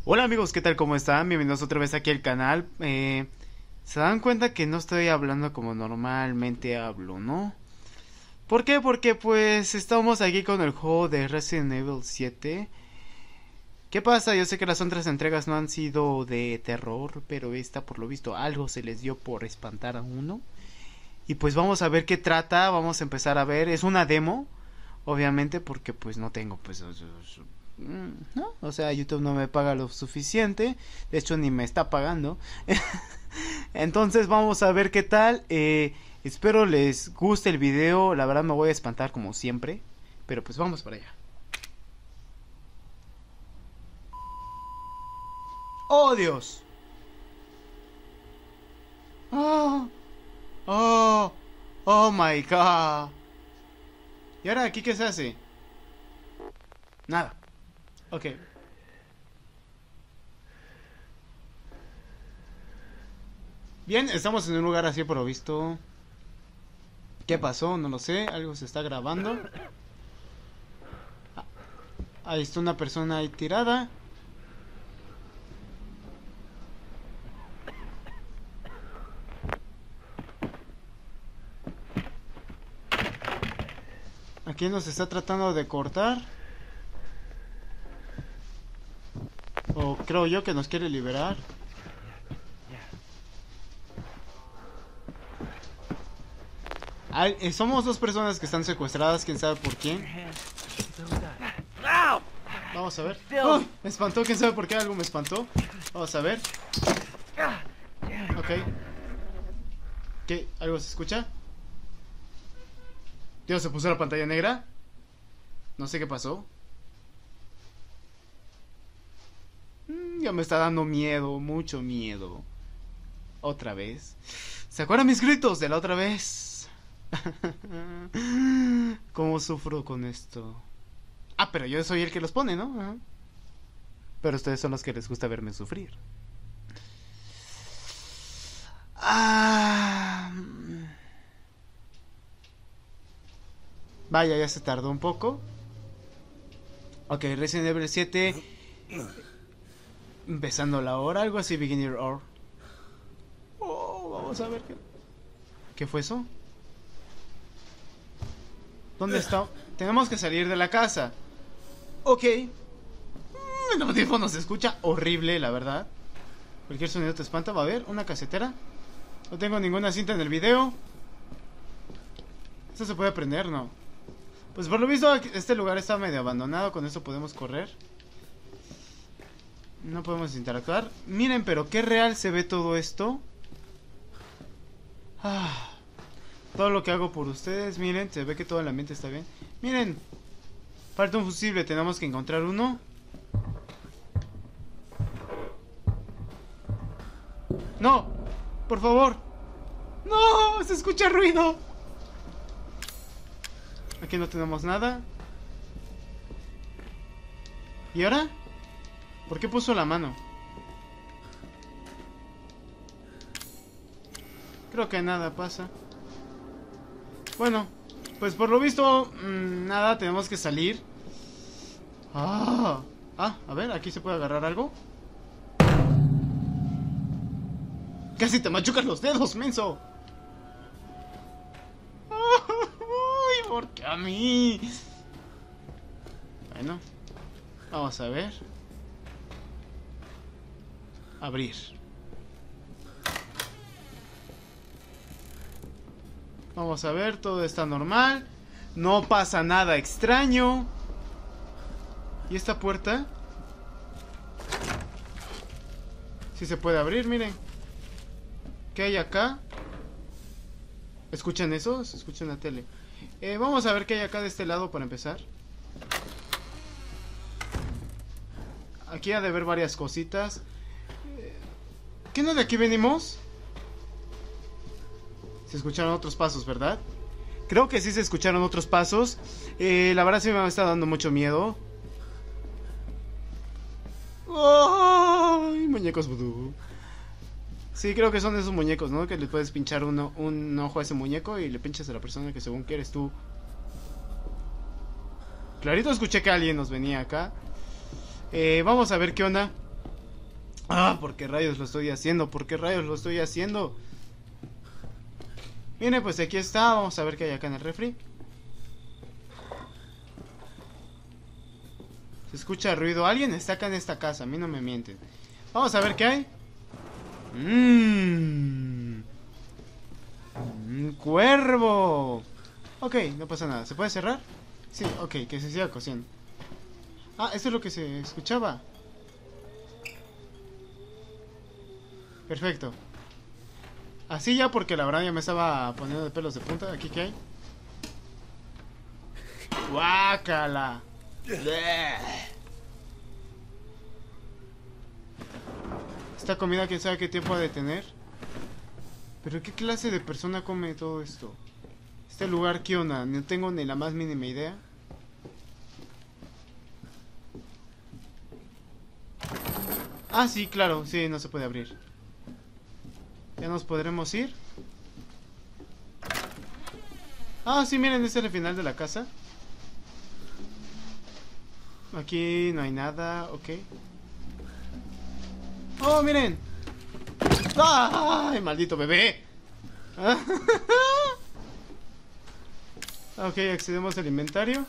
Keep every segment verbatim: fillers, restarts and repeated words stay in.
Hola amigos, ¿qué tal? ¿Cómo están? Bienvenidos otra vez aquí al canal. Eh, se dan cuenta que no estoy hablando como normalmente hablo, ¿no? ¿Por qué? Porque pues estamos aquí con el juego de Resident Evil siete. ¿Qué pasa? Yo sé que las otras entregas no han sido de terror, pero esta por lo visto algo se les dio por espantar a uno. Y pues vamos a ver qué trata, vamos a empezar a ver. Es una demo, obviamente, porque pues no tengo pues... ¿no? O sea, YouTube no me paga lo suficiente. De hecho, ni me está pagando. Entonces, vamos a ver qué tal. Eh, espero les guste el video. La verdad, me voy a espantar como siempre. Pero pues vamos para allá. ¡Oh, Dios! ¡Oh! ¡Oh! ¡Oh, my God! ¿Y ahora aquí qué se hace? Nada. Ok. Bien, estamos en un lugar así por lo visto. ¿Qué pasó? No lo sé. Algo se está grabando. Ah, ahí está una persona ahí tirada. Aquí nos está tratando de cortar. O creo yo que nos quiere liberar. Ay, eh, somos dos personas que están secuestradas, quién sabe por quién. Vamos a ver. ¡Oh! Me espantó, quién sabe por qué algo me espantó. Vamos a ver. Ok. ¿Qué? ¿Algo se escucha? Dios, se puso la pantalla negra. No sé qué pasó. Mm, ya me está dando miedo, mucho miedo. Otra vez. ¿Se acuerdan mis gritos de la otra vez? ¿Cómo sufro con esto? Ah, pero yo soy el que los pone, ¿no? Ajá. Pero ustedes son los que les gusta verme sufrir. Ah... Vaya, ya se tardó un poco. Ok, Resident Evil siete. Empezando la hora, algo así, beginner hour. Oh, vamos a ver qué... ¿Qué fue eso? ¿Dónde está? Tenemos que salir de la casa. Ok. Mm, el audífono se escucha horrible, la verdad. Cualquier sonido te espanta. Va a haber una casetera. No tengo ninguna cinta en el video. ¿Esto se puede prender? No. Pues por lo visto este lugar está medio abandonado. Con esto podemos correr. No podemos interactuar. Miren, pero qué real se ve todo esto. Ah, todo lo que hago por ustedes. Miren, se ve que todo el ambiente está bien. Miren, falta un fusible. Tenemos que encontrar uno. No, por favor. No, se escucha ruido. Aquí no tenemos nada. ¿Y ahora? ¿Por qué puso la mano? Creo que nada pasa. Bueno, pues por lo visto mmm, nada, tenemos que salir. Ah, ah, a ver, aquí se puede agarrar algo. Casi te machucas los dedos, menso. Ay, ¿por qué a mí? Bueno, vamos a ver. Abrir. Vamos a ver, todo está normal. No pasa nada extraño. ¿Y esta puerta? Sí se puede abrir, miren. ¿Qué hay acá? ¿Escuchan eso? Se escucha en la tele. eh, Vamos a ver qué hay acá de este lado para empezar. Aquí ha de haber varias cositas. ¿Qué no de aquí venimos? Se escucharon otros pasos, ¿verdad? Creo que sí se escucharon otros pasos. eh, La verdad sí me está dando mucho miedo. ¡Ay! Muñecos vudú. Sí, creo que son esos muñecos, ¿no? Que le puedes pinchar uno, un ojo a ese muñeco y le pinchas a la persona que según quieres tú. Clarito escuché que alguien nos venía acá. Eh, vamos a ver qué onda. Ah, ¿por qué rayos lo estoy haciendo? ¿Por qué rayos lo estoy haciendo? Miren, pues aquí está. Vamos a ver qué hay acá en el refri. Se escucha ruido. Alguien está acá en esta casa. A mí no me mienten. Vamos a ver qué hay. Mmm. Un cuervo. Ok, no pasa nada. ¿Se puede cerrar? Sí, ok, que se siga cociendo. Ah, eso es lo que se escuchaba. Perfecto. Así ya, porque la verdad ya me estaba poniendo de pelos de punta. ¿Aquí qué hay? ¡Guácala! Esta comida, quién sabe qué tiempo ha de tener. Pero ¿qué clase de persona come todo esto? Este lugar, ¿qué onda? No tengo ni la más mínima idea. Ah, sí, claro, sí, no se puede abrir. Ya nos podremos ir. Ah, sí, miren, este es el final de la casa. Aquí no hay nada, ok. ¡Oh, miren! ¡Ay, maldito bebé! Ok, accedemos al inventario.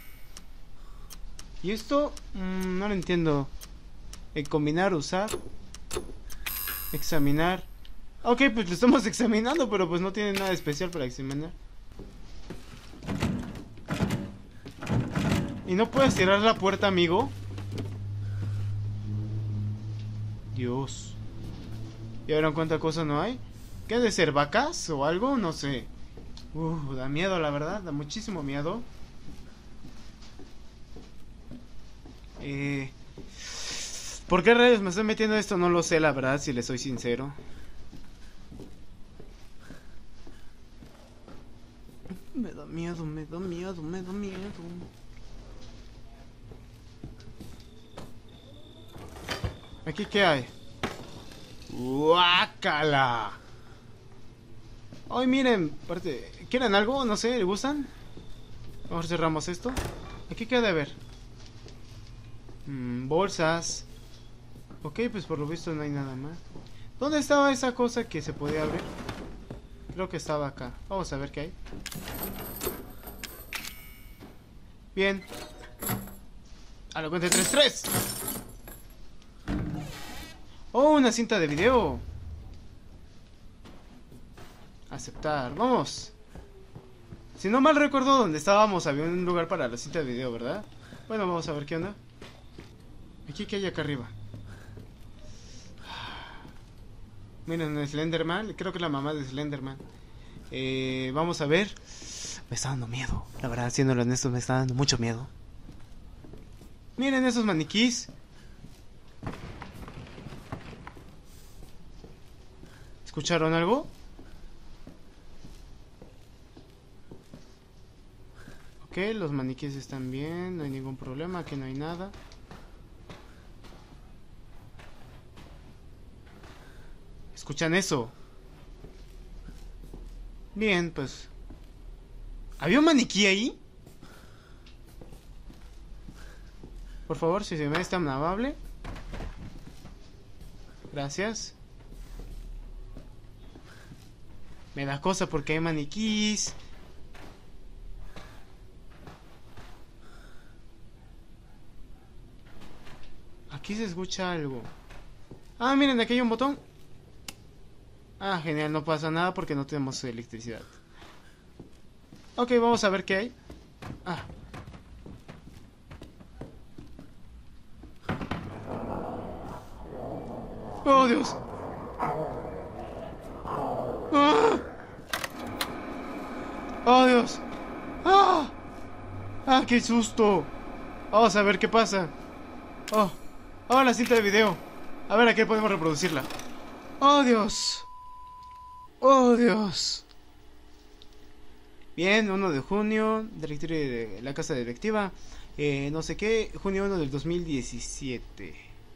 ¿Y esto? Mm, no lo entiendo. Eh, combinar, usar. Examinar. Ok, pues lo estamos examinando, pero pues no tiene nada especial para examinar. ¿Y no puedes cerrar la puerta, amigo? Dios. ¿Y ahora cuánta cosa no hay? ¿Qué ha de ser? ¿Vacas o algo? No sé. Uh, da miedo, la verdad. Da muchísimo miedo. Eh... ¿Por qué rayos me estoy metiendo esto? No lo sé, la verdad, si le soy sincero. Me da miedo, me da miedo, me da miedo. ¿Aquí qué hay? ¡Guácala! Ay, miren, parte... ¿Quieren algo? No sé, ¿le gustan? Mejor cerramos esto. ¿Aquí qué ha de haber? Mm, bolsas. Ok, pues por lo visto no hay nada más. ¿Dónde estaba esa cosa que se podía abrir? Creo que estaba acá. Vamos a ver qué hay. Bien. A la cuenta de tres, tres. Oh, una cinta de video. Aceptar, vamos. Si no mal recuerdo donde estábamos había un lugar para la cinta de video, ¿verdad? Bueno, vamos a ver qué onda. Aquí, ¿qué hay acá arriba? Miren, Slenderman. Creo que es la mamá de Slenderman. eh, Vamos a ver. Me está dando miedo. La verdad, siendo honesto, me está dando mucho miedo. Miren esos maniquís. ¿Escucharon algo? Ok, los maniquíes están bien. No hay ningún problema, aquí no hay nada. ¿Escuchan eso? Bien, pues... ¿Había un maniquí ahí? Por favor, si se me es tan amable. Gracias. Me da cosa porque hay maniquís. Aquí se escucha algo. Ah, miren, aquí hay un botón. Ah, genial, no pasa nada porque no tenemos electricidad. Ok, vamos a ver qué hay. Ah. Oh, Dios. Ah. Oh, Dios. Ah. Ah, qué susto. Vamos a ver qué pasa. Oh. Oh, la cinta de video. A ver, aquí podemos reproducirla. Oh, Dios. Oh, Dios. Bien, uno de junio, directorio de la casa directiva. Eh, no sé qué, junio uno del dos mil diecisiete.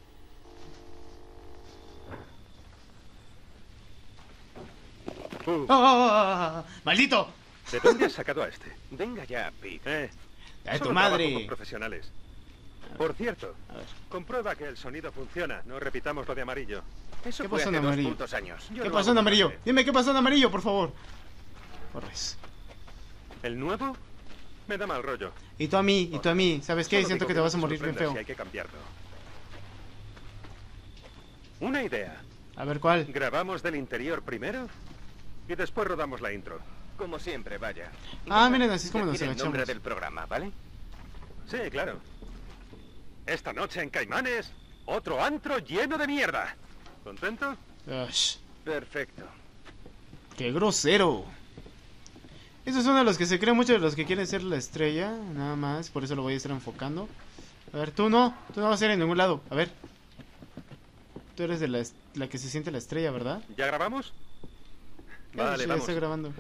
Uh. ¡Oh! ¡Maldito! ¿De dónde has sacado a este? Venga ya, Pete. Eh, ¡Ay, tu solo trabajo madre! con profesionales. Por cierto, A ver. comprueba que el sonido funciona. No repitamos lo de amarillo. Eso ¿Qué fue pasó en hace dos amarillo? putos años. Yo ¿Qué no pasó hago en amarillo? montaje. Dime qué pasó en amarillo, por favor. Corres. ¿El nuevo? Me da mal rollo. Y tú a mí, y tú a mí. ¿Sabes qué? Solo Siento digo que te no vas a morir bien sorprendas feo. si hay que cambiarlo. Una idea. A ver, ¿cuál? Grabamos del interior primero y después rodamos la intro. Como siempre, vaya. Ah, miren, así es como nos Decir el nombre agachamos. del programa, ¿vale? Sí, claro. Esta noche en Caimanes, otro antro lleno de mierda. ¿Contento? Ush, Perfecto. ¡qué grosero! Esos son de los que se creen mucho de los que quieren ser la estrella. Nada más, por eso lo voy a estar enfocando. A ver, tú no, tú no vas a ir en ningún lado. A ver. Tú eres de la, est- la que se siente la estrella, ¿verdad? ¿Ya grabamos? Sí, Vale, ya vamos. estoy grabando.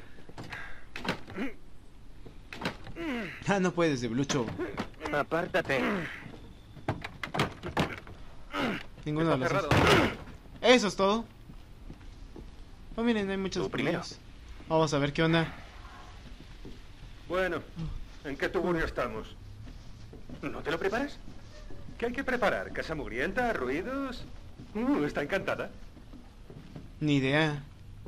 Ah, no puedes, de Blucho. Apártate. Ninguno de Está los cerrado. dos. Eso es todo. Oh, miren, hay muchos Tú primero. videos. Vamos a ver qué onda. Bueno, ¿en qué tugurio estamos? ¿No te lo preparas? ¿Qué hay que preparar? ¿Casa mugrienta? ¿Ruidos? Uh, está encantada. Ni idea.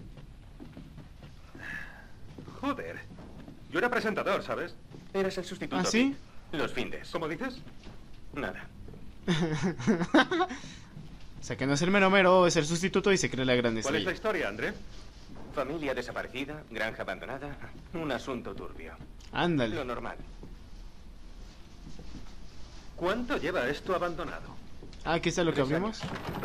Joder. Yo era presentador, ¿sabes? Eres el sustituto. ¿Ah, sí? Los findes. ¿Cómo dices? Nada. O sea, que no es el mero mero, es el sustituto y se cree la gran ¿Cuál es la estrella. historia, André? Familia desaparecida, granja abandonada, un asunto turbio. Lo Ándale. normal. ¿Cuánto lleva esto abandonado? Ah, aquí está lo que Tres abrimos.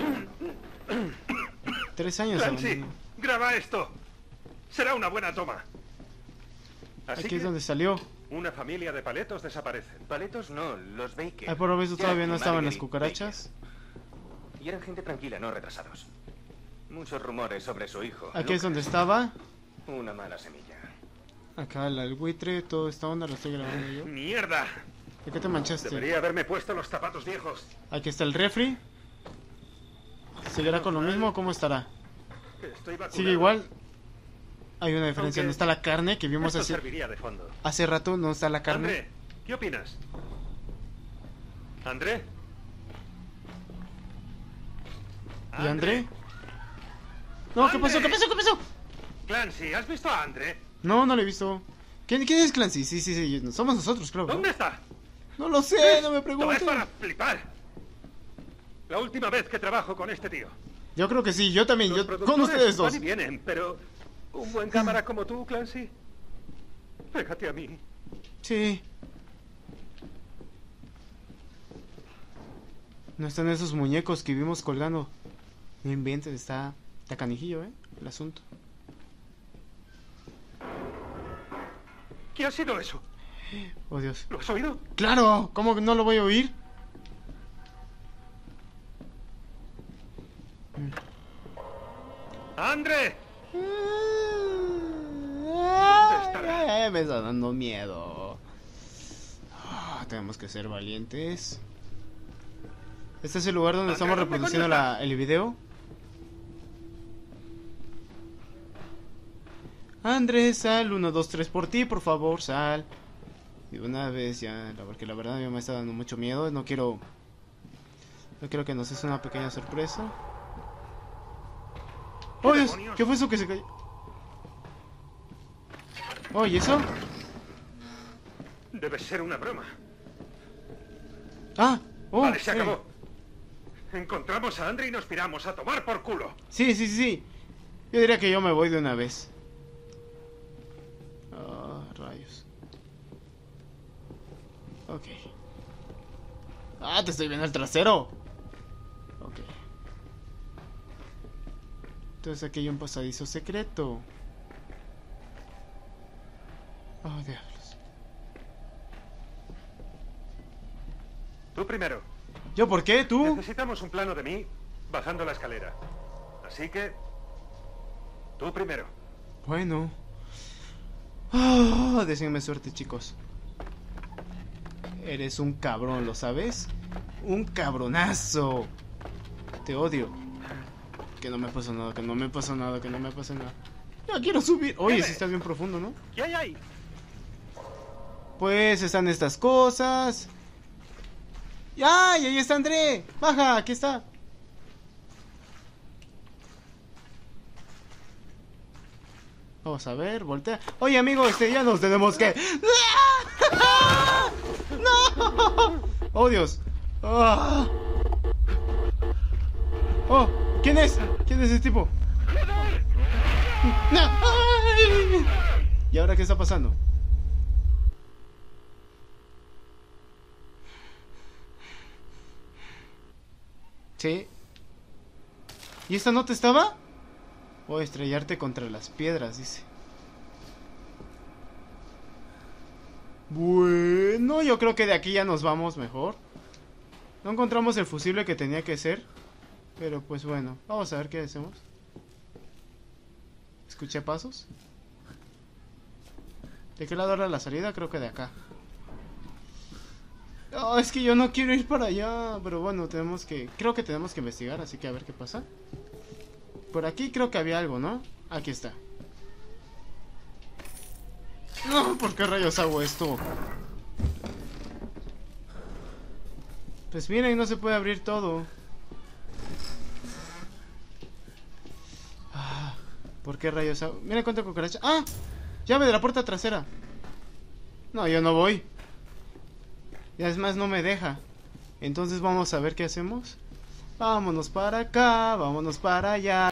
Tres años. Clancy, abandonado. graba esto. Será una buena toma. Así Aquí que es donde salió. una familia de paletos desaparecen. Paletos no, los Baker. Ay, por lo visto Jack todavía y no estaban las Marguerite cucarachas. Baker. Y eran gente tranquila, no retrasados. Muchos rumores sobre su hijo. Aquí es Lucas. donde estaba. Una mala semilla. Acá el, el buitre, toda esta onda lo estoy grabando yo. ¡Mierda! ¿De qué te manchaste? Debería haberme puesto los zapatos viejos. Aquí está el refri. ¿Seguirá con lo mismo o cómo estará? Estoy vacunado. Sigue igual. Hay una diferencia, Aunque no está la carne que vimos Esto hace, serviría de fondo. hace rato, no está la carne. André, ¿qué opinas? ¿André? ¿Y André? No, ¿qué pasó? ¿Qué pasó? ¿Qué pasó? Clancy, ¿has visto a André? No, no lo he visto. ¿Quién, quién es Clancy? Sí, sí, sí, somos nosotros, creo. ¿no? ¿Dónde está? No lo sé, no me Esto es preguntes. para flipar. La última vez que trabajo con este tío. Yo creo que sí, yo también, Los yo con productores ustedes dos. van y vienen, pero un buen cámara como tú, Clancy. Pégate a mí. Sí. No están esos muñecos que vimos colgando. No inventes, está, está canijillo, ¿eh? El asunto. ¿Qué ha sido eso? Oh, Dios. ¿Lo has oído? ¡Claro! ¿Cómo que no lo voy a oír? ¡André! Ay, me está dando miedo. Ah, tenemos que ser valientes. Este es el lugar donde André, estamos ¿dónde reproduciendo coño la, el video. Andrés, sal, uno, dos, tres por ti, por favor, sal. Y una vez ya, la- porque la verdad ya me está dando mucho miedo. No quiero. No quiero que nos des una pequeña sorpresa. ¡Oh, Dios! demonios? ¿Qué fue eso que se cayó? Oh, ¿y eso? Debe ser una broma. Ah, oh, vale, se sí. acabó. Encontramos a André y nos piramos a tomar por culo. Sí, sí, sí, sí. Yo diría que yo me voy de una vez. Ah, rayos. Ok. Ah, te estoy viendo el trasero. Ok. Entonces aquí hay un pasadizo secreto. Oh, diablos. Tú primero. ¿Yo por qué? ¿Tú? Necesitamos un plano de mí bajando la escalera. Así que... Tú primero. Bueno. Oh, deseenme suerte, chicos. Eres un cabrón, ¿lo sabes? Un cabronazo. Te odio. Que no me pasa nada, que no me pasa nada, que no me pasa nada. Ya quiero subir. Oye, sí está bien profundo, ¿no? ¿Qué hay ahí? Pues están estas cosas. ¡Ay! Ahí está André. Baja, aquí está. Vamos a ver, voltea. Oye, amigo, este ya nos tenemos que... ¡No! ¡Oh, Dios! ¡Oh! ¡Oh! ¿Quién es? ¿Quién es ese tipo? ¡No! ¡Ay! ¿Y ahora qué está pasando? Sí. ¿Y esta nota estaba? O estrellarte contra las piedras, dice. Bueno, yo creo que de aquí ya nos vamos mejor. No encontramos el fusible que tenía que ser. Pero pues bueno, vamos a ver qué hacemos. ¿Escuché pasos? ¿De qué lado era la salida? Creo que de acá. Oh, es que yo no quiero ir para allá. Pero bueno, tenemos que... Creo que tenemos que investigar, así que a ver qué pasa. Por aquí creo que había algo, ¿no? Aquí está. No, ¿por qué rayos hago esto? Pues miren, no se puede abrir todo. Ah, ¿por qué rayos hago? Miren cuánta cucaracha. ¡Ah! Llave de la puerta trasera. No, yo no voy. Y además no me deja. Entonces vamos a ver qué hacemos. Vámonos para acá, vámonos para allá.